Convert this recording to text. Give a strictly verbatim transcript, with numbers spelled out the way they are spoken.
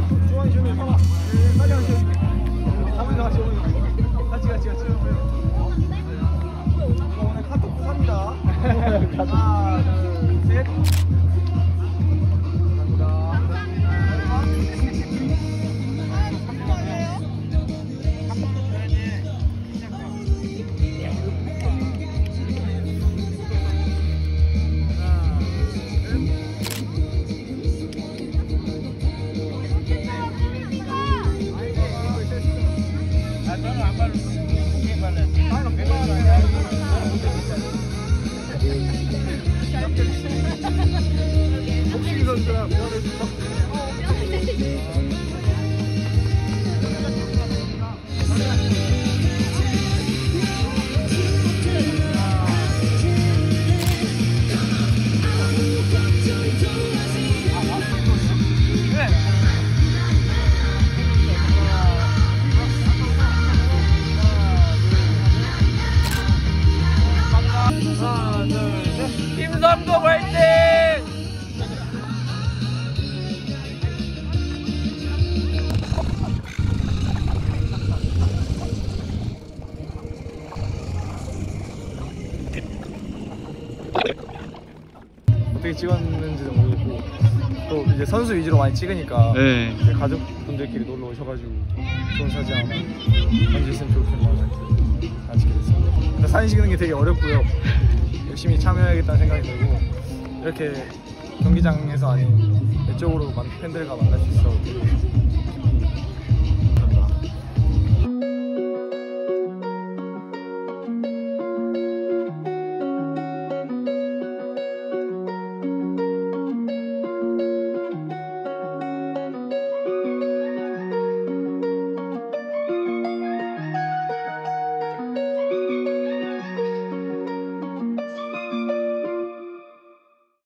좋아요, 좋아요, 봐봐. 빨리 하세요. 가면서 같이 오는 같이 같이 같이. 오늘 카톡 삽니다. 하나, 둘, 셋. 복식이 선수랑 보여주세요. 하나, 둘, 셋. 김성도 화이팅! 어떻게 찍었는지도 모르겠고 또 이제 선수 위주로 많이 찍으니까 네. 이제 가족분들끼리 놀러 오셔가지고 좋은 사진 한번 만드셨으면 좋겠는 마음을 안 찍게 됐습니다. 일단 사진 찍는 게 되게 어렵고요. 열심히 참여해야겠다는 생각이 들고 이렇게 경기장에서 아닌 이쪽으로 팬들과 만날 수 있어 되게 기분이